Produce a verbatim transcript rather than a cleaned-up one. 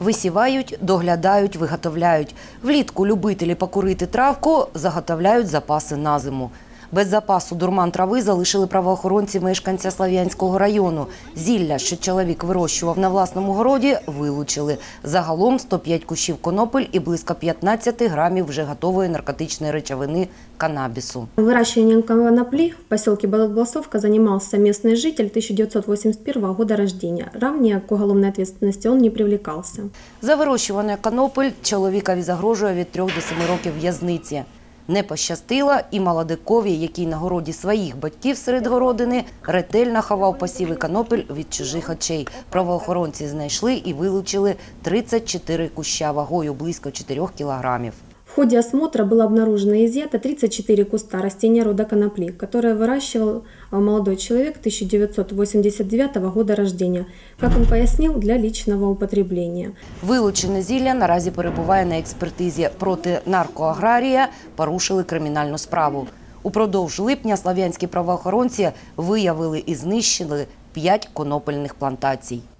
Висівають, доглядають, виготовляють. Влітку любителі покурити травку заготовляють запаси на зиму. Без запасу дурман трави залишили правоохоронці мешканця Слов'янського району. Зілля, що чоловік вирощував на власному городі, вилучили. Загалом сто п'ять кущів конопель і близько п'ятнадцяти грамів вже готової наркотичної речовини – канабісу. Выращиванием конопли в поселке Балаклавцовка занимался местный житель тысяча девятьсот восемьдесят первого года рождения. Ранее к уголовной ответственности он не привлекался. За вирощування конопель чоловікові загрожує від трьох до семи років в'язниці. Не пощастило і молодикові, який на городі своїх батьків серед городини ретельно ховав посіви конопель від чужих очей. Правоохоронці знайшли і вилучили тридцять чотири куща вагою близько чотирьох кілограмів. В ходе осмотра было обнаружено и изъято тридцать четыре куста растения рода конопли, которые выращивал молодой человек тысяча девятьсот восемьдесят девятого года рождения, как он пояснил, для личного употребления. Вилучене зілля наразі перебуває на експертизі. Проти наркоаграрія порушили кримінальну справу. Упродовж липня слов'янські правоохоронці виявили і знищили п'ять конопельних плантацій.